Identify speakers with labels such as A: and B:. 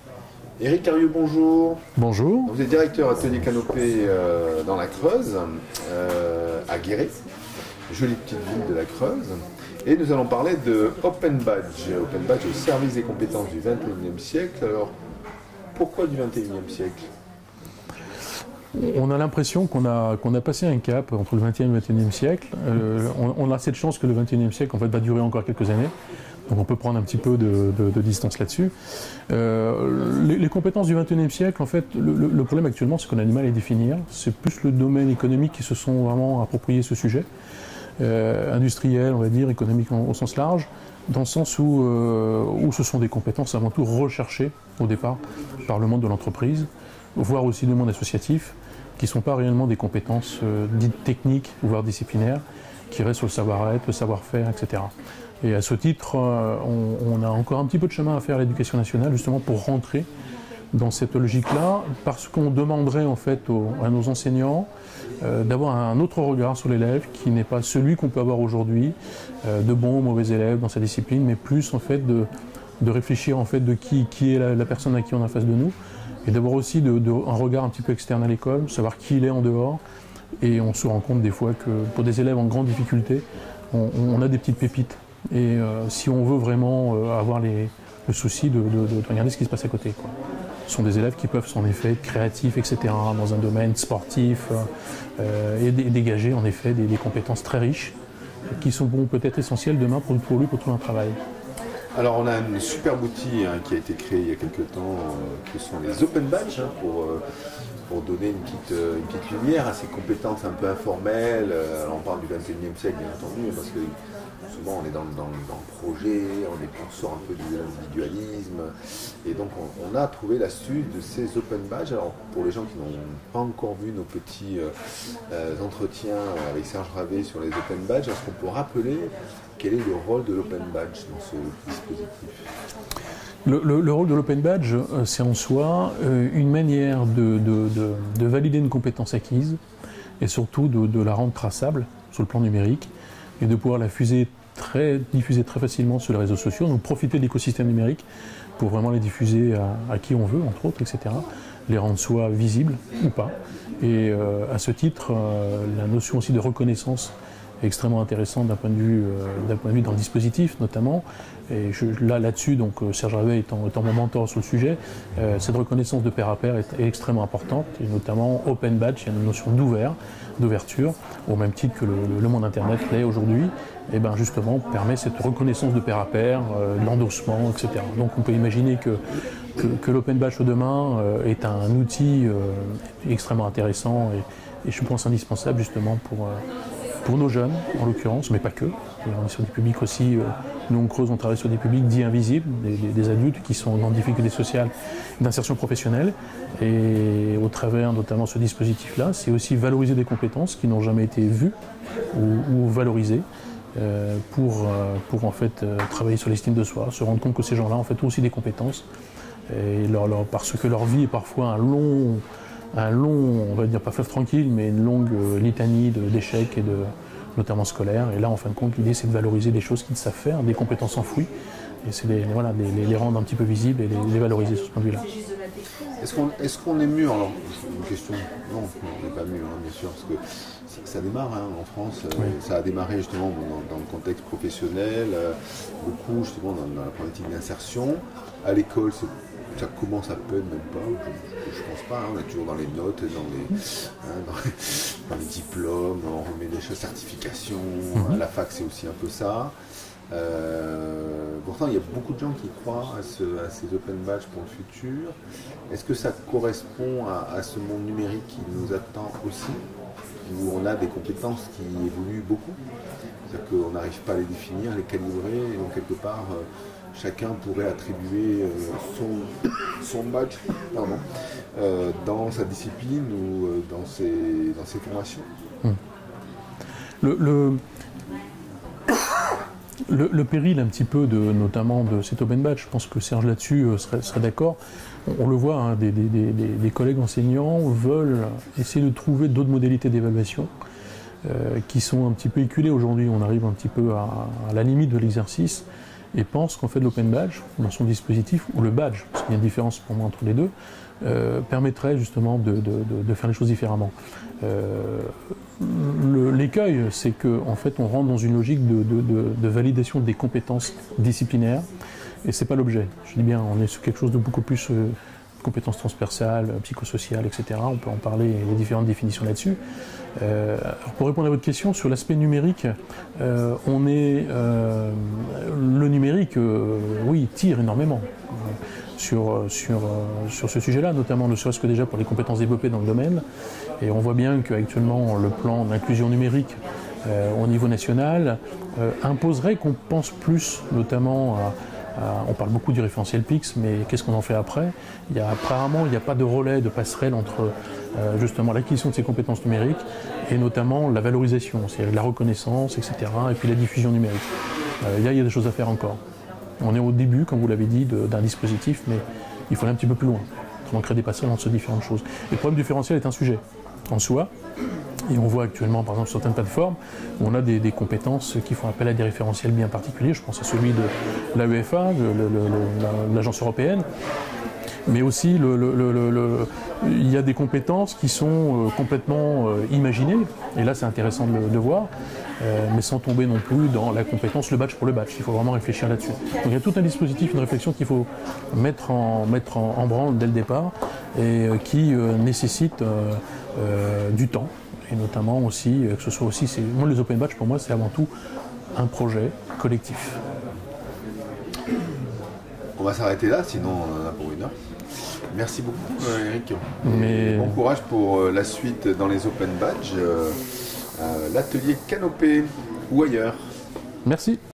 A: Éric Carieux, bonjour.
B: Bonjour.
A: Vous êtes directeur atelier canopé dans la Creuse, à Guéret, jolie petite ville de la Creuse. Et nous allons parler de Open Badge au service des compétences du 21e siècle. Alors, pourquoi du 21e siècle?
B: On a l'impression qu'on a passé un cap entre le 20e et le 21e siècle. On a cette chance que le 21e siècle en fait, va durer encore quelques années. Donc on peut prendre un petit peu de distance là-dessus. Les compétences du 21e siècle, en fait, le problème actuellement, c'est qu'on a du mal à les définir. C'est plus le domaine économique qui se sont vraiment appropriés ce sujet. Industriel, on va dire, économique au sens large, dans le sens où ce sont des compétences avant tout recherchées au départ par le monde de l'entreprise, voire aussi le monde associatif, qui ne sont pas réellement des compétences dites techniques, voire disciplinaires, qui restent sur le savoir-être, le savoir-faire, etc. Et à ce titre, on a encore un petit peu de chemin à faire à l'éducation nationale, justement pour rentrer dans cette logique-là, parce qu'on demanderait en fait à nos enseignants d'avoir un autre regard sur l'élève, qui n'est pas celui qu'on peut avoir aujourd'hui, de bons ou mauvais élèves dans sa discipline, mais plus en fait de réfléchir en fait de qui est la personne à qui on a face de nous, et d'avoir aussi un regard un petit peu externe à l'école, savoir qui il est en dehors. Et on se rend compte des fois que pour des élèves en grande difficulté, on a des petites pépites. Et si on veut vraiment avoir le souci de regarder ce qui se passe à côté, quoi. Ce sont des élèves qui peuvent en effet être créatifs, etc., dans un domaine sportif, et dégager en effet des compétences très riches, qui sont peut-être essentielles demain pour lui pour trouver un travail.
A: Alors on a un superbe outil qui a été créé il y a quelques temps, que sont les Open Badge, pour donner une petite lumière à ces compétences un peu informelles. Alors on parle du 21e siècle bien entendu, parce que souvent on est dans le projet, on sort un peu de l'individualisme, et donc on a trouvé l'astuce de ces Open Badge. Alors pour les gens qui n'ont pas encore vu nos petits entretiens avec Serge Ravet sur les Open Badge, est-ce qu'on peut rappeler quel est le rôle de l'Open Badge dans ce dispositif?
B: Le rôle de l'Open Badge, c'est en soi une manière de valider une compétence acquise, et surtout de la rendre traçable sur le plan numérique, et de pouvoir la diffuser très facilement sur les réseaux sociaux, donc profiter de l'écosystème numérique pour vraiment les diffuser à qui on veut, entre autres, etc. Les rendre soit visibles ou pas. Et à ce titre, la notion aussi de reconnaissance est extrêmement intéressante d'un point de vue dans le dispositif notamment. Et là-dessus, donc Serge Ravet étant mon mentor sur le sujet, cette reconnaissance de pair à pair est extrêmement importante, et notamment Open Badge, il y a une notion d'ouverture, au même titre que le monde Internet l'est aujourd'hui, et bien justement permet cette reconnaissance de pair à pair, l'endossement, etc. Donc on peut imaginer que l'Open Badge demain est un outil extrêmement intéressant et je pense indispensable justement pour nos jeunes, en l'occurrence, mais pas que. Et on est sur des publics aussi, nous on creuse, on travaille sur des publics dits invisibles, des adultes qui sont en difficulté sociale d'insertion professionnelle. Et au travers notamment ce dispositif-là, c'est aussi valoriser des compétences qui n'ont jamais été vues ou valorisées pour en fait travailler sur l'estime de soi, se rendre compte que ces gens-là en fait ont aussi des compétences, et parce que leur vie est parfois un long, on va dire pas fleuve tranquille, mais une longue litanie d'échecs et notamment scolaires. Et là, en fin de compte, l'idée, c'est de valoriser des choses qu'ils savent faire, des compétences enfouies, et c'est les rendre un petit peu visibles et les valoriser sur ce point de vue-là.
A: Est-ce qu'on est mûr? Alors, une question, non, on n'est pas mûr, bien sûr, parce que ça démarre en France. Oui. Ça a démarré justement dans le contexte professionnel, beaucoup justement dans la problématique d'insertion. À l'école, ça commence à peine, même pas, je pense pas, on est toujours dans les notes, dans les diplômes, on remet des choses, certifications, la fac c'est aussi un peu ça. Pourtant il y a beaucoup de gens qui croient à ces Open Badge pour le futur. Est-ce que ça correspond à ce monde numérique qui nous attend aussi, où on a des compétences qui évoluent beaucoup, c'est-à-dire qu'on n'arrive pas à les définir, à les calibrer, et donc quelque part chacun pourrait attribuer son badge dans sa discipline ou dans ses formations.
B: Le péril un petit peu notamment de cet Open Badge, je pense que Serge là-dessus serait d'accord. On le voit, des collègues enseignants veulent essayer de trouver d'autres modalités d'évaluation qui sont un petit peu éculées aujourd'hui. On arrive un petit peu à la limite de l'exercice. et pense qu'en fait l'open badge, dans son dispositif, ou le badge, parce qu'il y a une différence pour moi entre les deux, permettrait justement de faire les choses différemment. L'écueil, c'est qu'en fait on rentre dans une logique de validation des compétences disciplinaires, et c'est pas l'objet. Je dis bien, on est sur quelque chose de beaucoup plus compétences transversales, psychosociales, etc. On peut en parler, il y a différentes définitions là-dessus. Pour répondre à votre question, sur l'aspect numérique, le numérique, oui, tire énormément sur ce sujet-là, notamment ne serait-ce que déjà pour les compétences développées dans le domaine. Et on voit bien qu'actuellement, le plan d'inclusion numérique au niveau national imposerait qu'on pense plus notamment on parle beaucoup du référentiel PIX, mais qu'est-ce qu'on en fait après? Apparemment, il n'y a pas de relais, de passerelle entre justement l'acquisition de ces compétences numériques et notamment la valorisation, c'est-à-dire la reconnaissance, etc., et puis la diffusion numérique. Il y a des choses à faire encore. On est au début, comme vous l'avez dit, d'un dispositif, mais il faut aller un petit peu plus loin. On crée des passerelles entre ces différentes choses. Et le problème du référentiel est un sujet en soi. Et on voit actuellement, par exemple, sur certaines plateformes, où on a des compétences qui font appel à des référentiels bien particuliers. Je pense à celui de l'AEFA, l'agence européenne. Mais aussi, il y a des compétences qui sont complètement imaginées. Et là, c'est intéressant de le voir, mais sans tomber non plus dans la compétence, le badge pour le badge. Il faut vraiment réfléchir là-dessus. Donc il y a tout un dispositif, une réflexion qu'il faut mettre en branle dès le départ et qui nécessite du temps. Et notamment aussi, que ce soit aussi, moi les open badge pour moi c'est avant tout un projet collectif.
A: On va s'arrêter là, sinon on en a pour une heure. Merci beaucoup Eric. Bon courage pour la suite dans les open badge, l'atelier Canopée ou ailleurs.
B: Merci.